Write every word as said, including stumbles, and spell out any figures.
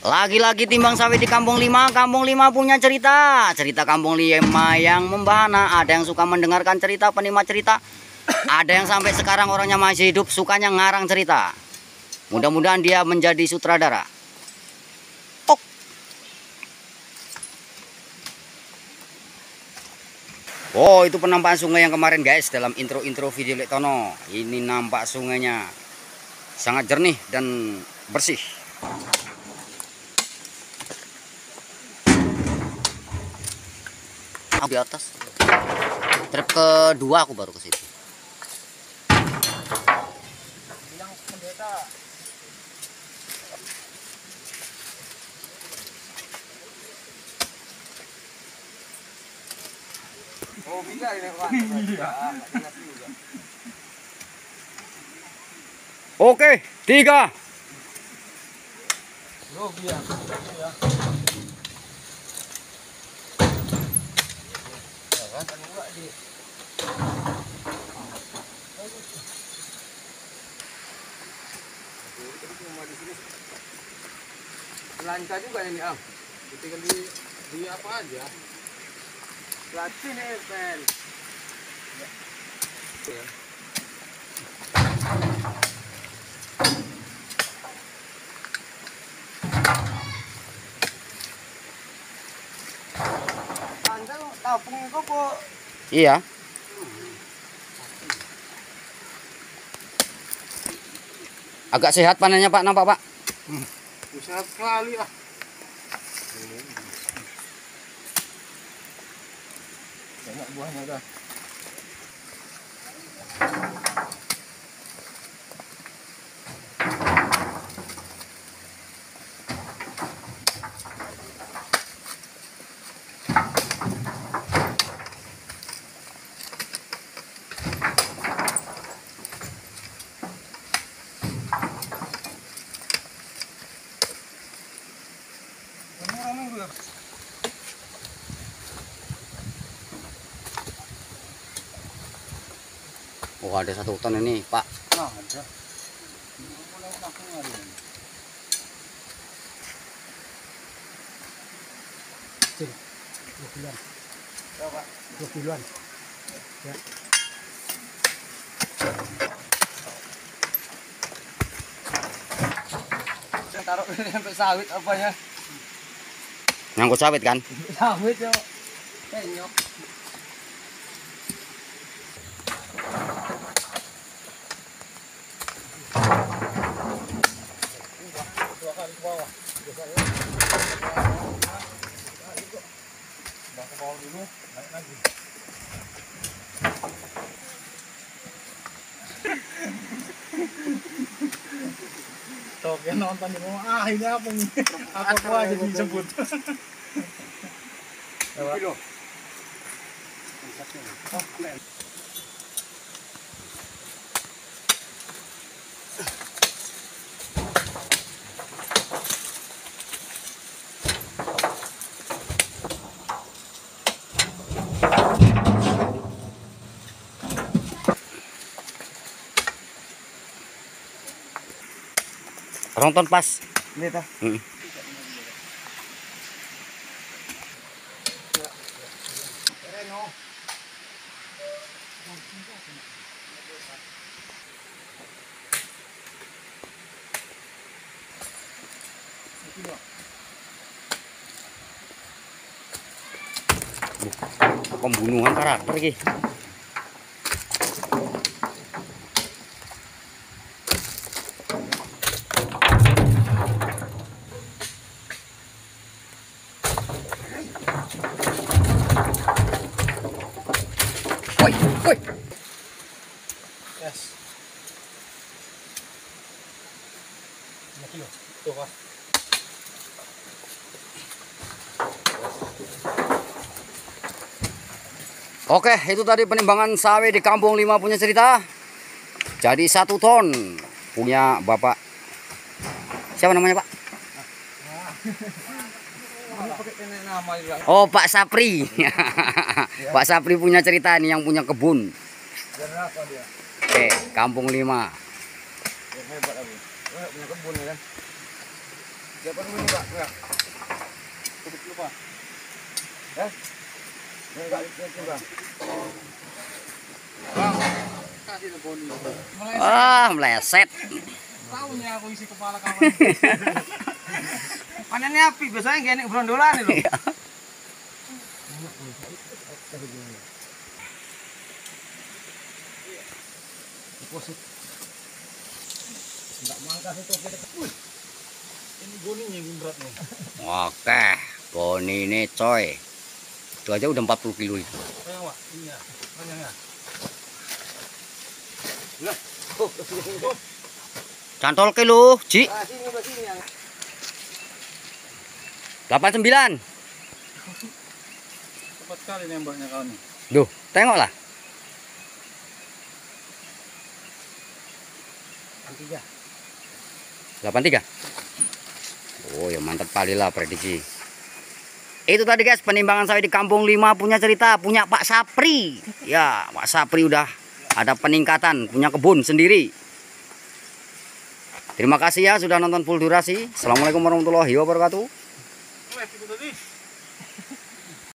Lagi-lagi timbang sawit di Kampung Lima. Kampung Lima punya cerita. Cerita Kampung Lima yang membahana. Ada yang suka mendengarkan cerita, penikmat cerita. Ada yang sampai sekarang orangnya masih hidup, sukanya ngarang cerita. Mudah-mudahan dia menjadi sutradara. Oh. Oh, itu penampakan sungai yang kemarin guys dalam intro-intro video Lektono. Ini nampak sungainya sangat jernih dan bersih. Di atas trip kedua aku baru ke situ. Oh, bisa ini Pak. Oke, tiga. Oh, iya. Ya. Lancar juga ini Am. Tinggal di di apa aja. Latih nih pen. Ya. Anda tapung kok. Iya. Agak sehat panennya Pak, nampak Pak? Hmm. Sehat sekali ah. Banyak buahnya dah. Oh, ada satu ton ini Pak. Nah, ada. Mulai langsung hari ini. dua bulan. Berapa? dua bulan. Ya. Saya taruh ini sampai sawit apa ya? Ngangkut sawit kan? Sawit yo. Penyok. Dua kali ke bawah. Biasanya. Udah ke bawah dulu, naik lagi. Tuh, yang nonton di rumah, ah ini apa nih? Apa aja disebut. Video. Oh, Rong ton pas. ini dah. Hmm. Pembunuhan karakter iki. Woi, woi. Yes. lima kilo. Tuh, Pak. Oke, itu tadi penimbangan sawit di Kampung Lima punya cerita. Jadi satu ton punya Bapak. Siapa namanya Pak? Oh, Pak Sapri. Pak Sapri punya cerita nih yang punya kebun. Oke, Kampung Lima. Hebat aku. Punya kebun ya kan. Siapa dulu nih, Pak? Ya. Tutup dulu, Pak. Eh? Ini enggak lihat, Bang. Bang, kasih tuh boni. Ah, meleset. Tahunya aku isi kepala kawan. Panennya api, biasanya gini brondolan nih loh. Deposit. Enggak mangkas itu kita. Wih. Ini boninya yang berat nih. Oke, boni ini coy. Itu aja udah empat puluh kilo itu. Ayo, Pak. Ini ya. Panjang ya. Lah. Oh, oh. Cantol kilo, Ji. Ah, sini, Pak, sini yang. delapan puluh sembilan. Cepat sekali nembaknya kawan nih. Duh, tengoklah. Tiga. delapan puluh tiga. Oh, ya mantap kali lah prediksi. Itu tadi guys, penimbangan sawit di Kampung lima punya cerita, punya Pak Sapri. Ya, Pak Sapri udah ada peningkatan, punya kebun sendiri. Terima kasih ya sudah nonton full durasi. Assalamualaikum warahmatullahi wabarakatuh. Wah, itu tadi.